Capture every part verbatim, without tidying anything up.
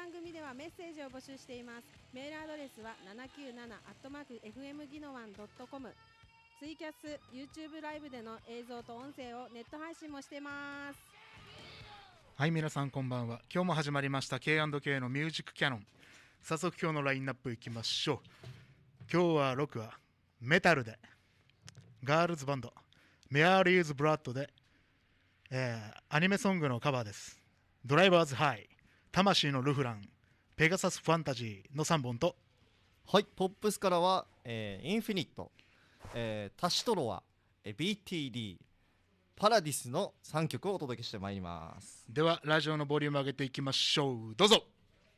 番組ではメッセージを募集しています。メールアドレスは ななきゅうなな アットマーク エフエム ギノワン ドットコム。 ツイキャス、YouTube ライブでの映像と音声をネット配信もしてます。 はい、皆さんこんばんは。今日も始まりました ケーアンドケー のミュージックキャノン。早速今日のラインナップいきましょう。今日はろくはメタルでガールズバンドメアリーズ・ブラッドで、えー、アニメソングのカバーです。ドライバーズ・ハイ、魂のルフラン、ペガサス・ファンタジーのさんぼんと、 はい、ポップスからは、えー、インフィニット、えー、タシトロワ、えー、ビーティーディー、パラディスのさんきょくをお届けしてまいります。 ではラジオのボリューム上げていきましょう。どうぞ。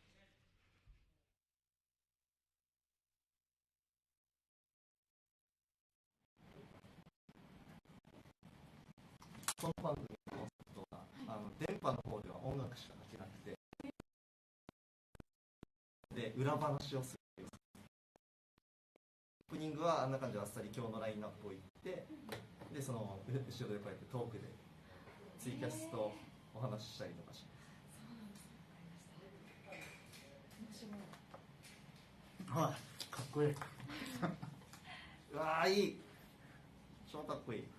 この番組のコンセプトはあの電波の方では音楽しか書けなくて、で裏話をする。オープニングはあんな感じであっさり今日のラインナップを言って、でその後ろでこうやってトークでツイキャスとお話ししたりとかします。 はい、かっこいい。 うわーいい、超かっこいい。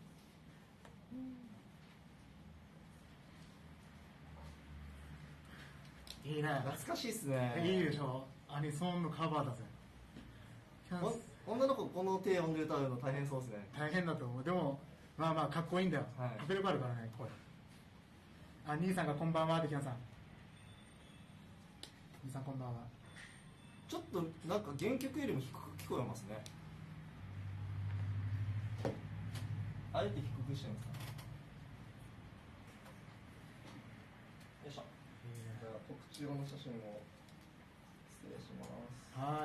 いいね。 懐かしいっすね。 いいでしょ。アニソンのカバーだぜ。 女の子この低音で歌うの大変そうですね。 大変だと思う。でもまあまあかっこいいんだよ、はい、迫力あるからね声。あ、兄さんがこんばんはってきなさん。兄さんこんばんは。 ちょっとなんか原曲よりも低く聞こえますね。あえて低くしてますか。よいしょ。じゃあ特注用の写真を失礼します。 はい。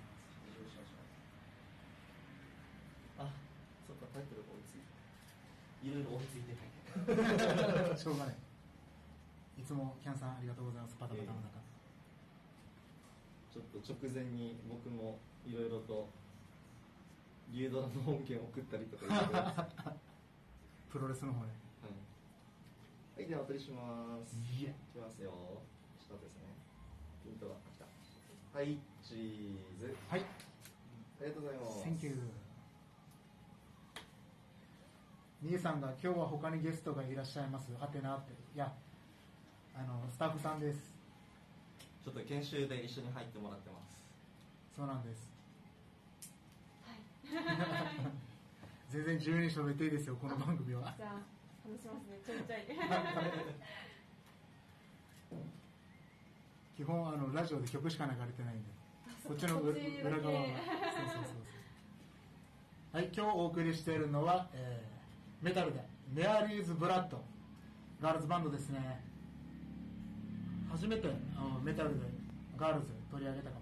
あ、そうか、タイトルが追いついて、いろいろ追いついてしょうがない。いつもキャンさんありがとうございます。パタパタの中、 ちょっと直前に僕もいろいろとリュードラの音源を送ったりとかプロレスの方ね。 はい、はい、ではお取りします。 いや、 いきますよ。スタートですね。ピントが来た。はい、チーズ。 はい、 ありがとうございます。 Thank you。兄さんが今日は他にゲストがいらっしゃいますはてなって。いや、あのスタッフさんです。 ちょっと研修で一緒に入ってもらってます。 そうなんです。はい。全然自由に喋っていいですよ、この番組は。 じゃあ話しますね、ちょいちょい。 基本あのラジオで曲しか流れてないんで、こっちの裏側は。そうそうそうそう。はい、今日お送りしているのは、えー、メタルでメアリーズ・ブラッド、ガールズバンドですね。初めてあのメタルでガールズ取り上げたかも。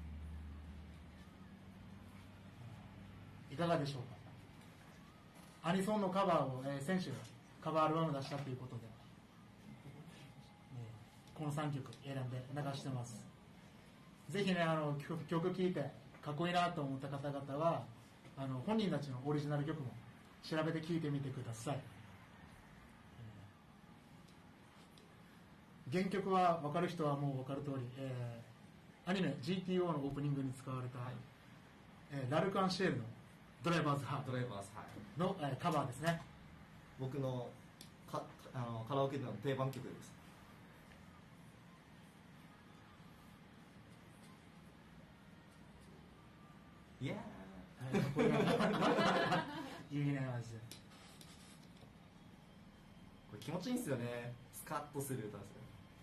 いかがでしょうか。アニソンのカバーを、えー、先週カバーアルバム出したということで、えー、このさんきょく選んで流してます。ぜひね、あの 曲, 曲聴いてかっこいいなと思った方々はあの本人たちのオリジナル曲も調べて聴いてみてください。原曲は分かる人はもう分かる通り、えー、アニメ ジーティーオー のオープニングに使われた、はい、えー、ラルク・アンシェールのドライバーズ・ハイの、えー、カバーですね。 僕のかあのカラオケでの定番曲です。イエーイ。 いいね、マジで。 これ気持ちいいんですよね。スカッとする歌ですよ。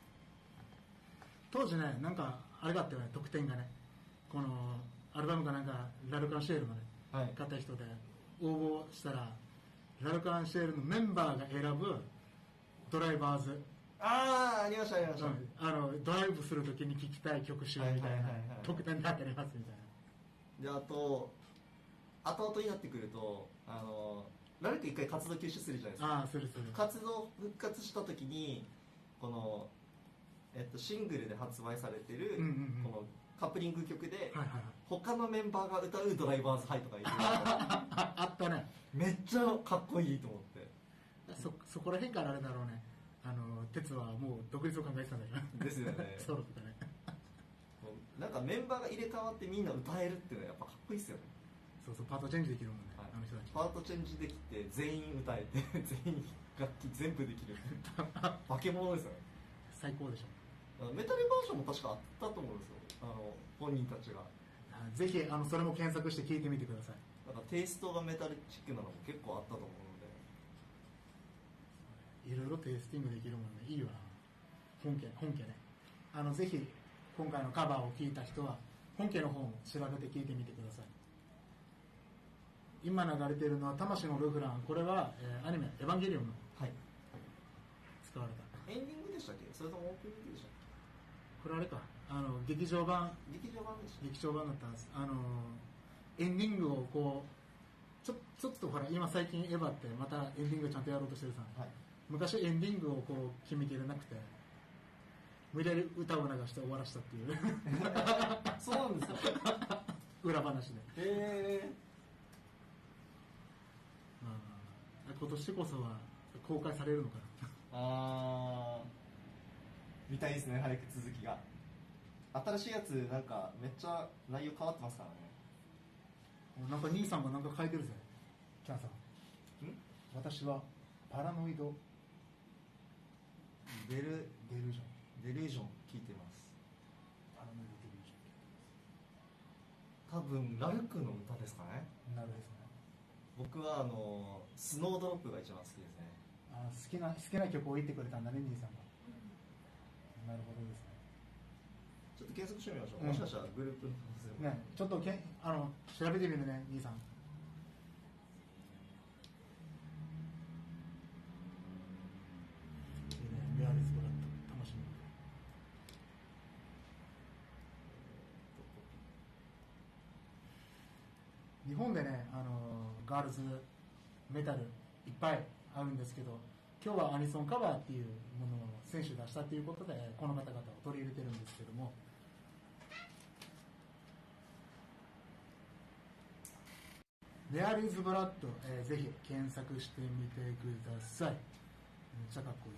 当時ね、なんかあれがあったよね、特典がね、このアルバムがなんかラルク・アンシェールのね、はい、買った人で応募したらラルク・アンシェールのメンバーが選ぶドライバーズ、 ああ、ありましたありました、うん、 あのドライブするときに聴きたい曲集みたいな特典で当たりますみたいな。 で、あと後々になってくると、あのラルク一回活動休止するじゃないですか。 あ、するする。 活動復活したときにこの、えっと、シングルで発売されてる、うんうんうん、このカップリング曲で、はいはいはい、他のメンバーが歌うドライバーズハイとか言ってあったね。 めっちゃかっこいいと思って。 そ, そこら辺からあれだろうね、 あの鉄はもう独立を考えてたんだよなですよねソロとかねなんかメンバーが入れ替わってみんな歌えるっていうのはやっぱかっこいいっすよね。 そうそう、パートチェンジできるもんね、 はい、 あの人たちパートチェンジできて全員歌えて全員楽器全部できる化け物ですよね。 最高でしょ。 メタルバージョンも確かあったと思うんですよ、あの本人たちが。 ぜひあのそれも検索して聞いてみてください。 なんかテイストがメタルチックなのも結構あったと思うので、 いろいろテイスティングできるもんね、いいよな。本家本家ね、あのぜひ今回のカバーを聞いた人は本家の方も調べて聞いてみてください。今流れているのは魂のルフラン。これは、えー、アニメエヴァンゲリオンの使われた、 はい、エンディングでしたっけ、それともオープニングでしたっけ。これあれか、あの劇場版劇場版でした劇場版だったんです。あのエンディングをこうちょちょっとほら今最近エヴァってまたエンディングちゃんとやろうとしてるさ、はい、昔エンディングをこう決めきれなくて無理やり歌を流して終わらしたっていうそうなんですか裏話で。 へえー、まあ、今年こそは公開されるのかなあー、見たいですね、早く続きが。新しいやつなんかめっちゃ内容変わってますからね。 なんか兄さんがなんか書いてるぜ、キャンさん。ん私はパラノイドデルデルージョンデリュージョン聞いてます。 パラノイドデリュージョン多分ラルクの歌ですかね。 なるですね。 僕はあのスノードロップが一番好きですね。 あ、好きな好きな曲を言ってくれたんだね、兄さんが。うん、なるほどですね。 ちょっと検索してみましょう、うん、もしかしたらグループの可能性も、 ね、ちょっとけあの調べてみるね、兄さん。レアリスブラッド楽しみ。日本でね、あのガールズメタルいっぱいあるんですけど、今日はアニソンカバーっていうものを選手出したということでこの方々を取り入れてるんですけども、レアリズブラッド、えー、ぜひ検索してみてください。めっちゃかっこいいです。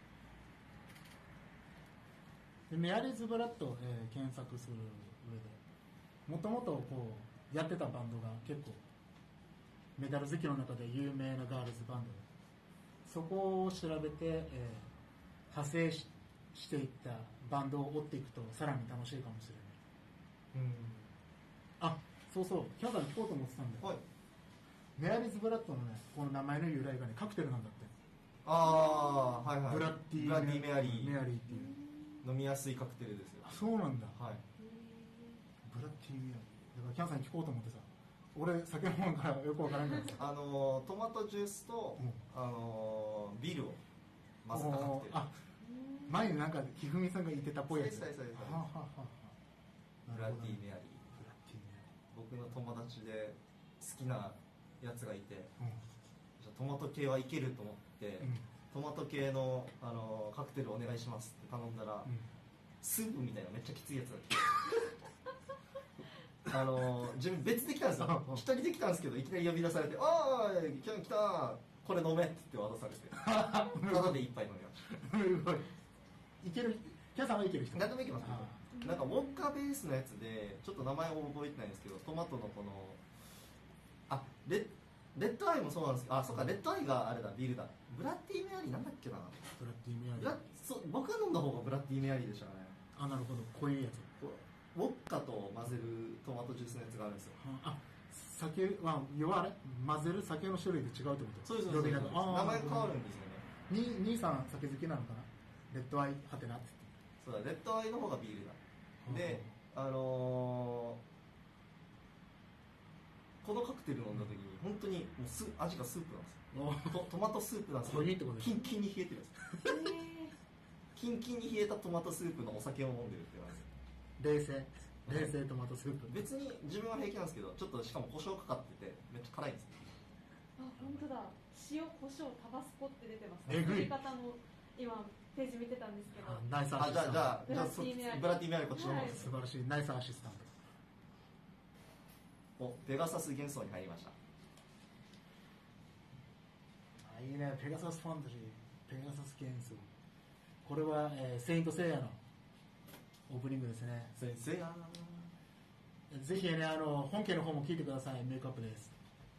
でメアリーズ・ブラッドを、えー、検索する上でもともとこうやってたバンドが結構メタル好きの中で有名なガールズバンドで、そこを調べて、えー、派生 し, していったバンドを追っていくとさらに楽しいかもしれない。うん、あ、そうそう、キャンさん聞こうと思ってたんで、はい、メアリーズ・ブラッドのね、この名前の由来がね、カクテルなんだって。 ああ、はいはい。 ブラッディブラッディメアリー。 メアリーっていう。 飲みやすいカクテルですよ。 あ、そうなんだ。 はい。 ブラッディメアリー。だからキャンさんに聞こうと思ってさ、俺酒飲むからよくわからんからさ。 あのー、トマトジュースと、うん、あのー、ビールを混ぜたカクテル。あ、 前になんかひふみさんが言ってたっぽいやつ。 そうですそうです。 はははは。 ブラッディメアリー。ブラッディメアリー。僕の友達で好きなやつがいて、うん、じゃトマト系はいけると思って、うん、トマト系の、あのー、カクテルお願いしますって頼んだら、うん、スープみたいなめっちゃきついやつが来てあのー、自分別で来たんですよ一人で来たんですけど、いきなり呼び出されて「ああキャン来たこれ飲め」って言って渡されてただで一杯飲みましたいける、キャンさんはいける人何でもいけますけど、なんかウォッカベースのやつでちょっと名前を覚えてないんですけど、トマトのこのあレレッドアイもそうなんですけど、あ、そうか、レッドアイがあれだ、ビールだ。ブラッディメアリーなんだっけな。 ブラッディメアリー。 そう僕が飲んだ方がブラッディメアリーでしたね。 あ、なるほど、こういうやつ。 ウォッカと混ぜるトマトジュースのやつがあるんですよ。 あ、酒は要はあれ混ぜる酒の種類で違うってこと。 そうですそうです。名前変わるんですよね。 に兄さん酒好きなのかな。レッドアイはてなって。 そうだ、レッドアイの方がビールだ。で、あのー。このカクテル飲んだ時に本当にもうす味がスープなんですよ。トマトスープなんですよ。キンキンに冷えてるんです。キンキンに冷えたトマトスープのお酒を飲んでるって言われて。 冷静冷静トマトスープ。 別に自分は平気なんですけど、ちょっとしかも胡椒かかっててめっちゃ辛いんですよ。 あ、本当だ。塩、胡椒、タバスコって出てます。 えぐい。 作り方の今ページ見てたんですけど。 ナイスアシスタント。 じゃあじゃあブラッディメアリーこっちの方です。 素晴らしいナイスアシスタント。 お、ペガサス幻想に入りました。 あ、いいね、ペガサスファンタジー。 ペガサスケンス。これは、えー、セイントセイヤのオープニングですね。 先生やぜひね、あの本家の方も聞いてください。メイクアップです。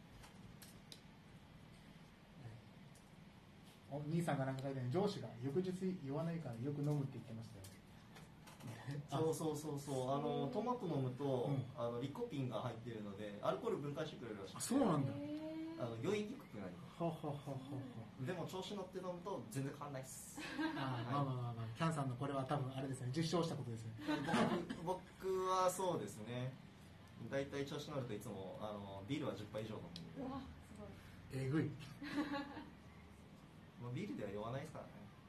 お兄さんがなんか書いてね、上司が翌日言わないからよく飲むって言ってましたよ。 そうそうそうそう、あのトマト飲むと、 うん、 あのリコピンが入ってるのでアルコール分解してくれるらしい。 あ、そうなんだ。 あの酔いにくくなります。 ははははは。 でも調子乗って飲むと全然変わんないっす。 あ、まあまあまあまあ、キャンさんのこれは多分あれですね、実証したことですね。 僕, 僕はそうですね。だいたい調子乗るといつもあのビールはじゅっぱい以上飲むんで。 うわすごい。 えぐい。 まあビールでは酔わないですからね。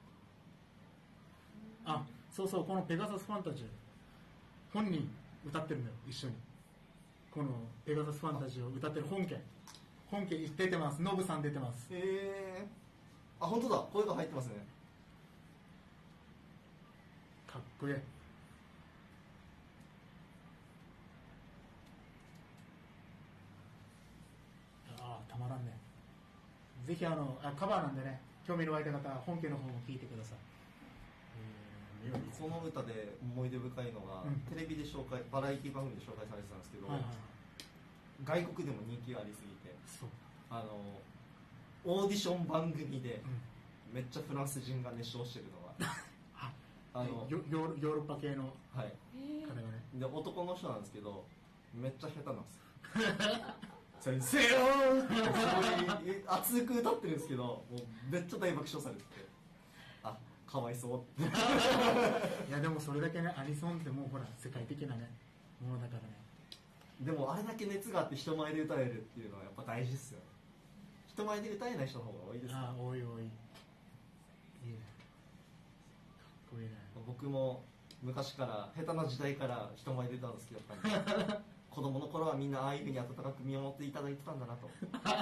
あ、そうそう、このペガサスファンタジー本人歌ってるのよ、一緒に。このペガサスファンタジーを歌ってる本家本家出てます。ノブさん出てます。 へえ。あ、本当だ、声が入ってますね。 かっこいい。ああ、たまらんね。ぜひあのあカバーなんでね、興味の湧いた方は本家の方も聞いてください。えー、 その歌で思い出深いのが、うん、テレビで紹介、バラエティ番組で紹介されてたんですけど、はいはい、外国でも人気がありすぎて、 そう、 あのオーディション番組で、うん、めっちゃフランス人が熱唱してるのがあのヨヨーロッパ系のはい、 彼がね、 で男の人なんですけどめっちゃ下手なんですよ先生よーってすごい熱く歌ってるんですけど、もうめっちゃ大爆笑されてて、あ、かわいそうっていやでもそれだけね、アニソンってもうほら世界的なねものだからね。 でもあれだけ熱があって人前で歌えるっていうのはやっぱ大事っすよね。人前で歌えない人の方が多いですね。 ああ、多い多い。いいね、かっこいいね。 僕も昔から下手な時代から人前で歌うの好きだったんで子供の頃はみんなああいうふうに温かく見守っていただいてたんだなと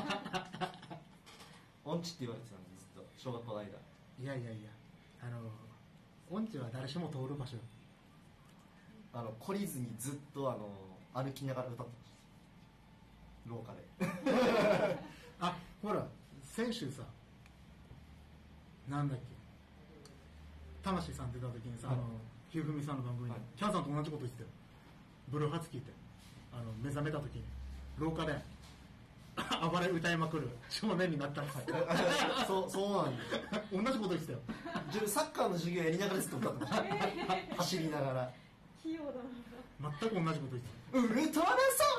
音痴って言われてたんです、ずっと小学校の間。 いやいやいや、あの音痴は誰しも通る場所。 あの懲りずにずっとあの歩きながら歌ってました、廊下であ、ほら先週さ、なんだっけ、魂さん出た時にさ、はい、あのひふみさんの番組で、はい、キャンさんと同じこと言ってたよ。ブルーハーツ聞いて、あの目覚めた時に廊下で暴れ歌いまくる少年になったんですよそう、そうなんです同じこと言ってたよ。 サッカーの授業やりながらずっと歌ってました、えー、走りながら。 器用だな。全く同じこと言ってた。ウルトラ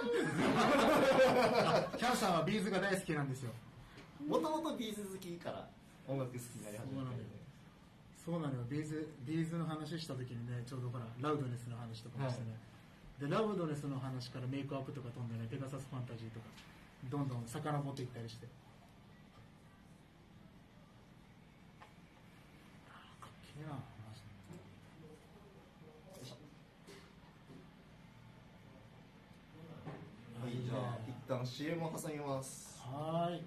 ソングキャンさんはビーズが大好きなんですよ。 もともとビーズ好きから音楽好きになり始めて。 そうなのよ。ビーズ、ビーズの話した時にね、ちょうどほらラウドネスの話とかもしてね、はい、でラウドネスの話からメイクアップとか飛んでね、ペガサスファンタジーとかどんどん遡っていったりして、かっけえな話。 はい、じゃあ一旦 シーエム を挟みます。 はーい。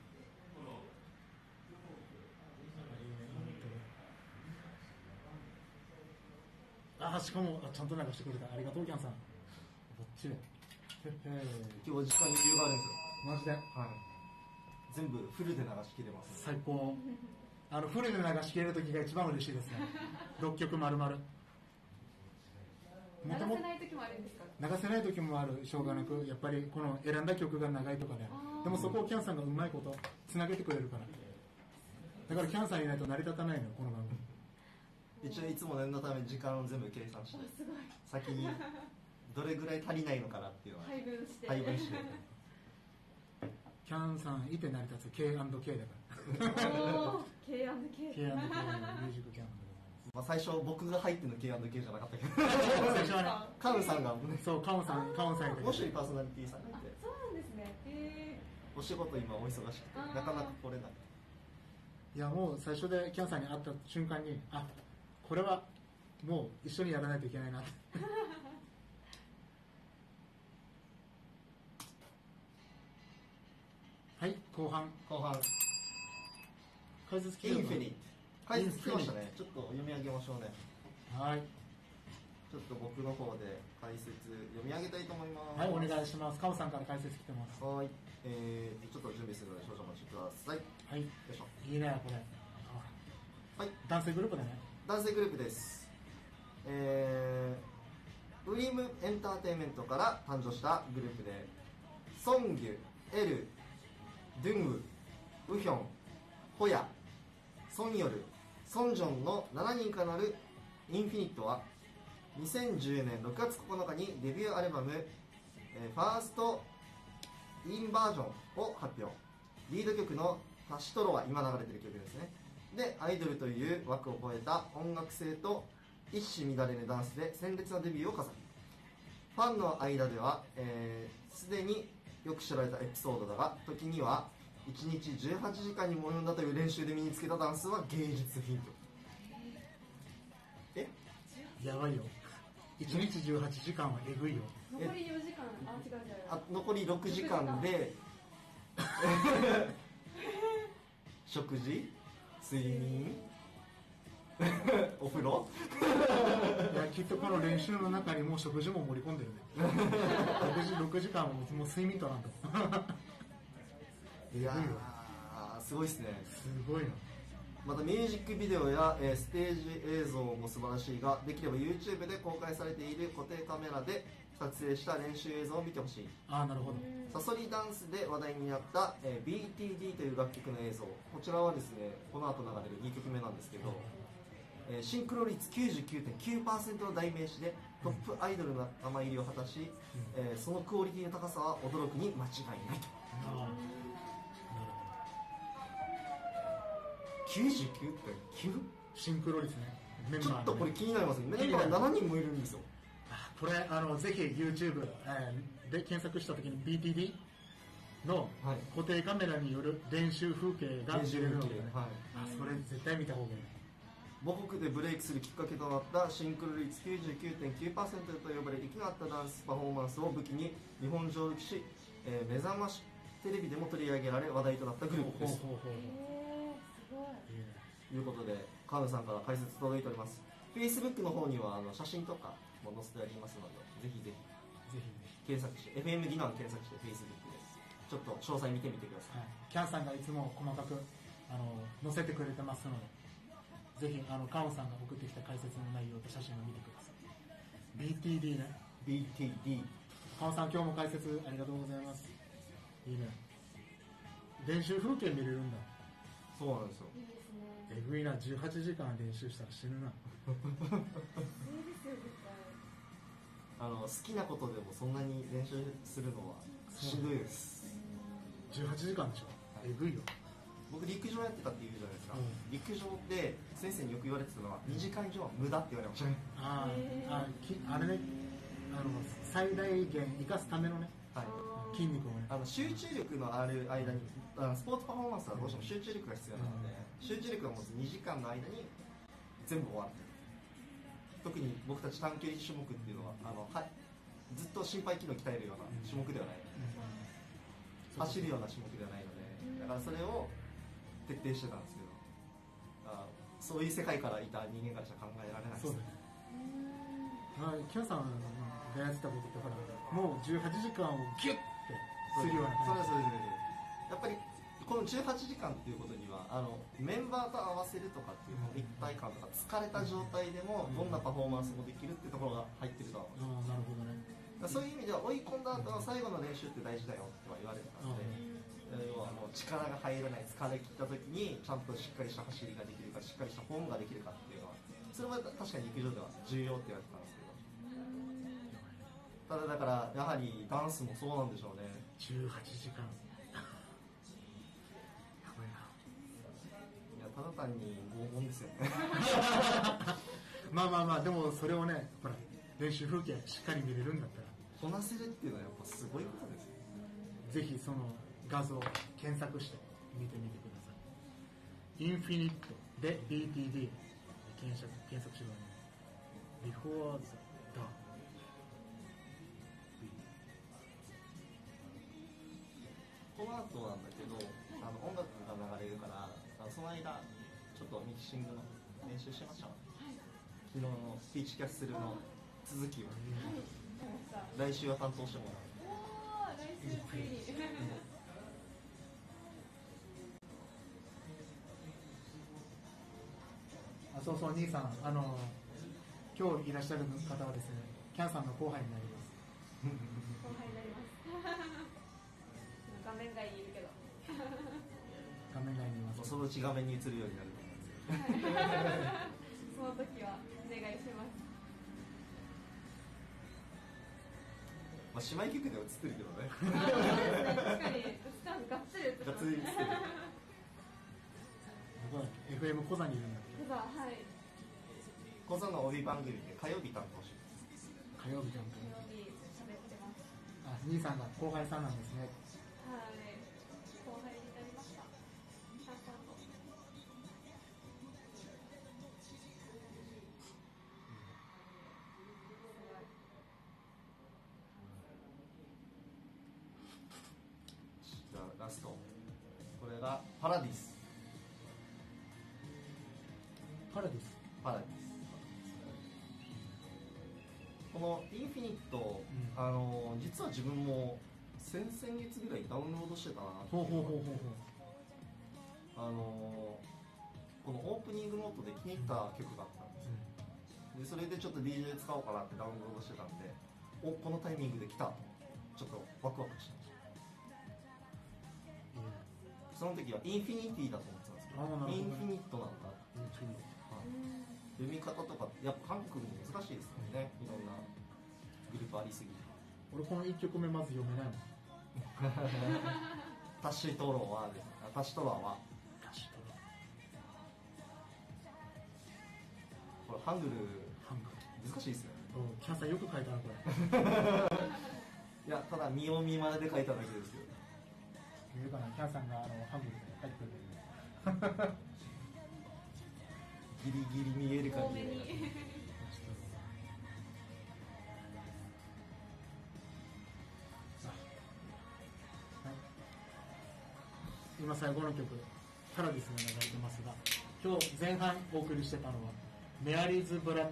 あ、しかもちゃんと流してくれた。ありがとうキャンさん。ぼっちり。 今日時間に余裕があるんですよ。 マジで。はい。 全部フルで流し切れます、 ね。最高。あのフルで流し切れる時が一番嬉しいですね。ろっきょく丸々。 流せない時もあるんですか？ 流せない時もある、しょうがなく。やっぱりこの選んだ曲が長いとかね。でもそこをキャンさんがうまいことつなげてくれるから。だからキャンさんいないと成り立たないのよ、この番組。 一応いつも念のため時間を全部計算して先にどれぐらい足りないのかなっていうのは配分して配分してキャンさんいて成り立つ ケーアンドケー だからおー ケーアンドケーケーアンドケー のミュージックキャンプでまあ最初僕が入っての ケーアンドケー じゃなかったけど最初はね、 カウンさんがそうカウンさんカウンさんもう一人パーソナリティさんがいて、 そうなんですね。へお仕事今お忙しくてなかなか来れない。 いやもう最初でキャンさんに会った瞬間に、あ、これはもう一緒にやらないといけないなはい、後半後半解説インフィニット解説来ましたね。ちょっと読み上げましょうね。 はい、 ちょっと僕の方で解説読み上げたいと思います。 はい、お願いします。カオさんから解説来てます。 はい、えー、ちょっと準備するので少々お待ちください。 はい、よいしょ。いいねこれ。 はい、 男性グループだね。 男性グループです。えー、ウリムエンターテインメントから誕生したグループで、ソンギュ、エル、ドゥンウ、ウヒョン、ホヤ、ソンヨル、ソンジョンのしちにんからなるインフィニットはにせんじゅうねんろくがつここのかにデビューアルバム、えー、ファーストインバージョンを発表。リード曲のタシトロは今流れてる曲ですね。で、アイドルという枠を超えた音楽性と一糸乱れぬダンスで鮮烈なデビューを飾る。ファンの間ではすで、えー、によく知られたエピソードだが、時にはいちにちじゅうはちじかんにも及んだという練習で身につけたダンスは芸術品と。えやばいよ。いちにちじゅうはちじかんはえぐいよ。 残りよじかん、あ、違う違う。 あ、残りろくじかんで食事、睡眠お風呂いや、きっとこの練習の中にもう食事も盛り込んでるねろくじかんはもう睡眠となんといやー、すごいっすね。 すごいな。 またミュージックビデオや、えー、ステージ映像も素晴らしいが、できれば YouTube で公開されている固定カメラで撮影した練習映像を見てほしい。 あー、なるほど。 サソリダンスで話題になった、えー、ビーティーディー という楽曲の映像、こちらはですね、この後流れるにきょくめなんですけど、えー、シンクロ率 きゅうじゅうきゅうてんきゅうパーセント の代名詞でトップアイドルの仲間入りを果たし、うん、えー、そのクオリティの高さは驚くに間違いないと。きゅうじゅうきゅうてんきゅう？ シンクロ率ね。メンバーね、 ちょっとこれ気になりますね。メンバーしちにんもいるんですよ。 これあのぜひ YouTube、えー、で検索したときに ビーティーディー の固定カメラによる練習風景が見れるので、ね、はい、あ、それ絶対見た方がいい。 母国でブレイクするきっかけとなったシンクロ率 きゅうじゅうきゅうてんきゅうパーセント と呼ばれ息の合ったダンスパフォーマンスを武器に日本上陸し、えー、目覚ましテレビでも取り上げられ話題となったグループです。ということで川野さんから解説届いております。 Facebook の方にはあの写真とかも載せてありますので、ぜひぜひぜひ検索して エフエム 技能検索して Facebook です。ちょっと詳細見てみてください、はい、 キャンさんがいつも細かくあの載せてくれてますので、ぜひあの川野さんが送ってきた解説の内容と写真を見てください。 ビーティーディー ね。 ビーティーディー川野さん、今日も解説ありがとうございます。いいね。練習風景見れるんだ。 そうなんですよ。 えぐいな。じゅうはちじかん練習したら死ぬなあの好きなことでもそんなに練習するのはしんどいです。 じゅうはちじかんでしょ、えぐいよ。 僕陸上やってたって言うじゃないですか、うん、陸上で先生によく言われてたのはにじかん以上は無駄って言われましたね。 ああ、きあれね、あの最大限生かすためのね、はい、筋肉をね、 あの集中力のある間に、あのスポーツパフォーマンスはどうしても集中力が必要なので、うん、集中力を持つにじかんの間に全部終わる。特に僕たち短距離種目っていうのはあのはずっと心肺機能を鍛えるような種目ではない、うん、走るような種目ではないので、だからそれを徹底してたんですけど、あそういう世界からいた人間からしか考えられないです。そうだね。キャンさんがやってたことってほらもうじゅうはちじかんをギュッてするような感じ。 そうですそうです。やっぱりこのじゅうはちじかんっていうことにはあのメンバーと合わせるとかっていうの一体感とか疲れた状態でもどんなパフォーマンスもできるっていうところが入ってると思います。 あ、なるほどね。 そういう意味では追い込んだ後の最後の練習って大事だよっては言われてたので、要はもう力が入らない疲れ切った時にちゃんとしっかりした走りができるかしっかりしたフォームができるかっていうのはそれは確かに陸上では重要って言われてたんですけど、ただだからやはりダンスもそうなんでしょうね。 じゅうはちじかんただ単に拷問ですよねまあまあまあ、でもそれをね、ほら練習風景しっかり見れるんだったらこなせるっていうのはやっぱすごいことですよ。 ぜひその画像を検索して見てみてください。インフィニットで ビーティーディー 検索検索してください。 Before the Dawn。 この後なんだけどあの音楽が流れるからその間ちょっとミキシングの練習しましょう、はい、昨日のピーチキャッスルの続きを、はい、来週は担当してもらう。おー、来週ついにそうそう、兄さん、あの今日いらっしゃる方はですね、キャンさんの後輩になります。 後輩になります画面外にいるけど画面外にいます。 そのうち画面に映るようになると思いますその時はお願いします。 まあ、姉妹曲では映ってるけどね。 確かに、がっつり映ってます。 がっつり映ってる。 どこだっけ、エフエム コザにいるんだっけ。 コザ、はい。 コザの帯番組で火曜日担当します。 火曜日担当。 火曜日喋ってます。 あ、兄さんが後輩さんなんですね。 はい。後輩になりました。キャンさんと。 じゃあラスト、これがパラディス。 パラディス。 パラディス。このインフィニット、 うん、 あの実は自分も先々月ぐらいダウンロードしてたなって。 ほうほうほうほうほう。 あのこのオープニングノートで気に入った曲があったんですよ、うん、でそれでちょっと ディージェー 使おうかなってダウンロードしてたんで、お、このタイミングで来たとちょっとワクワクしてました、うん、その時はインフィニティだと思ってたんですけど、インフィニットなんだ、うん、読み方とかやっぱ韓国も難しいですからね、いろんなグループありすぎて。 俺このいっきょくめまず読めないもんタシトロワです。タシトロワはこれハングル難しいですよね。 キャンさんよく書いたなこれいや、ただ見よう見まねで書いただけですけど。 見えるかな、キャンさんがあのハングルで書いてくれてるギリギリ見える感じで今最後の曲パラディスが流れてますが、今日前半お送りしてたのはメアリーズ・ブラッド、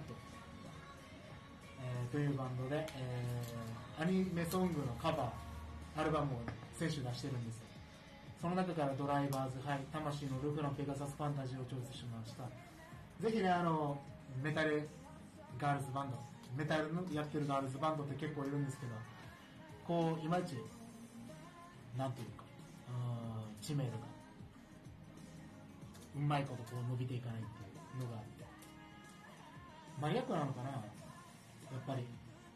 えー、というバンドで、えー、アニメソングのカバーアルバムを先週出してるんです。その中からドライバーズ、はい、魂のルフのペガサスファンタジーをチョイスしました。ぜひね、あのメタルガールズバンド、メタルのやってるガールズバンドって結構いるんですけど、こういまいちなんていうか、知名度がうまいことこう伸びていかないっていうのがあって、マニアックなのかな、やっぱり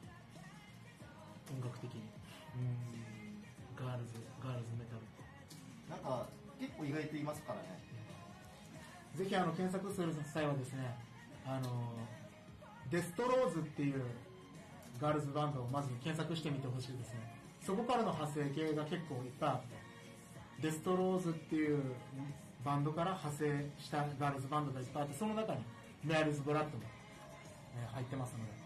音楽的に。うーん、ガールズガールズメタルなんか結構意外といますからね。 ぜひあの検索する際はですね、あのデストローズっていうガールズバンドをまず検索してみてほしいですね。そこからの派生系が結構いっぱいあって、デストローズっていうバンドから派生したガールズバンドがいっぱいあって、その中にメアリーズ・ブラッドも、えー、入ってますので、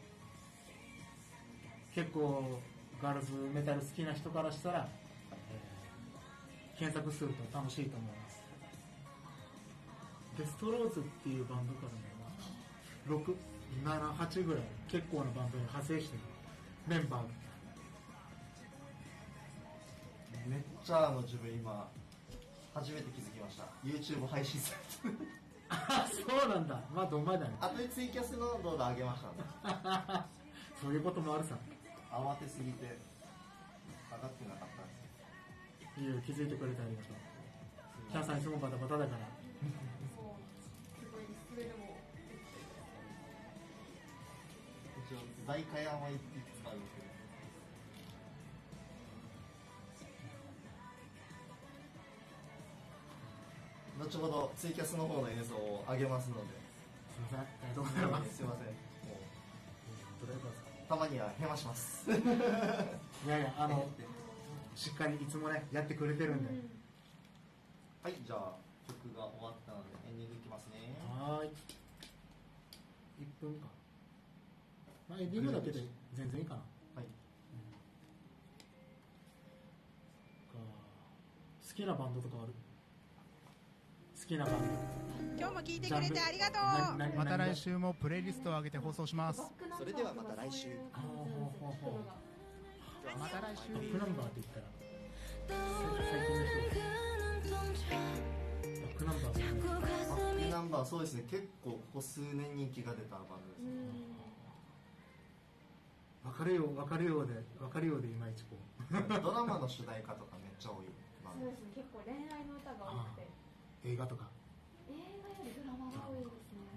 結構ガールズメタル好きな人からしたら、えー、検索すると楽しいと思います。デストローズっていうバンドからね、ろく、なな、はちぐらい結構なバンドに派生してるメンバーが、 めっちゃあの自分今初めて気づきました。 YouTube 配信されてるあ、そうなんだ。まあどんまいだね。 あとでツイキャスの動画上げましたねそういうこともあるさ。 慌てすぎて上がってなかったんです。 いいよ、気づいてくれてありがとう。キャンさんいつもバタバタだからすごい、それでも一応在家山いくつかあるんですけど、後ほどツイキャスの方の映像を上げますので。 すいません、ありがとうございます。 すいません、もドライバーズうたまにはヘマしますいやいや、あのしっかりいつもねやってくれてるんで、うん、 はい、じゃあ曲が終わったのでエンディングいきますね。 はーい、いっぷんか、まあ、エンディングだけで全然いいかな。はい、うん、好きなバンドとかある？好きなバンド。 今日も聞いてくれてありがとう。 また来週もプレイリストを上げて放送します。 それではまた来週。 また来週。 バックナンバーって言ったら最近の人バックナンバーバックナンバー、そうですね、結構ここ数年人気が出たバンドですね。 別れよう別れようで別れようでいまいちこうドラマの主題歌とかめっちゃ多いバンド。 そうですね、結構恋愛の歌が多くて、 映画とか映画よりドラマが多いですね。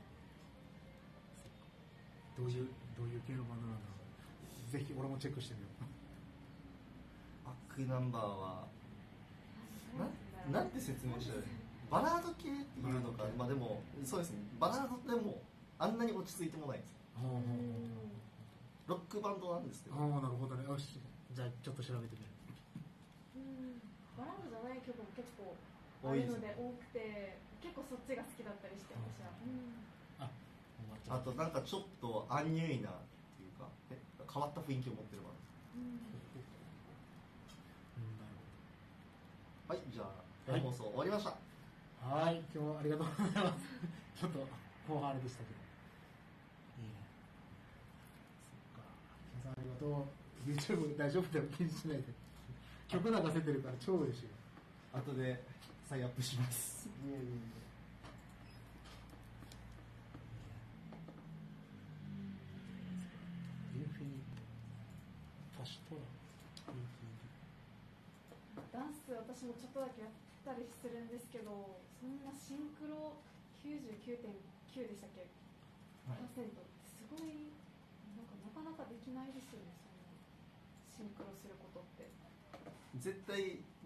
どういうどういう系のバンドなんだろう。ぜひ俺もチェックしてみよう。 バックナンバーはななんて説明したらいい、バラード系っていうのか、まあでもそうですね、バラードでもあんなに落ち着いてもないんですよ。ロックバンドなんですけど。 ああ、なるほどね。よし、じゃあちょっと調べてみる。 うんバラードじゃない曲も結構あるので多くて、結構そっちが好きだったりして、私は。 あ、 あとなんかちょっとアンニュイなっていうか、え変わった雰囲気を持ってるバンド。はい、じゃあ本放送終わりました。 はい、今日はありがとうございます。ちょっと後半あれでしたけど。いいね。そっか。皆さんありがとう。YouTube 大丈夫だよ、気にしないで。曲流せてるから超嬉しい。 後で再アップします。 いえいえいえ。インフィニット。パシトラ。インフィニット。 ダンス私もちょっとだけやったりするんですけど、そんなシンクロ きゅうじゅうきゅうてんきゅう でしたっけ、はい、パーセントってすごいなんかなかなかできないですよね、そんなシンクロすることって。 絶対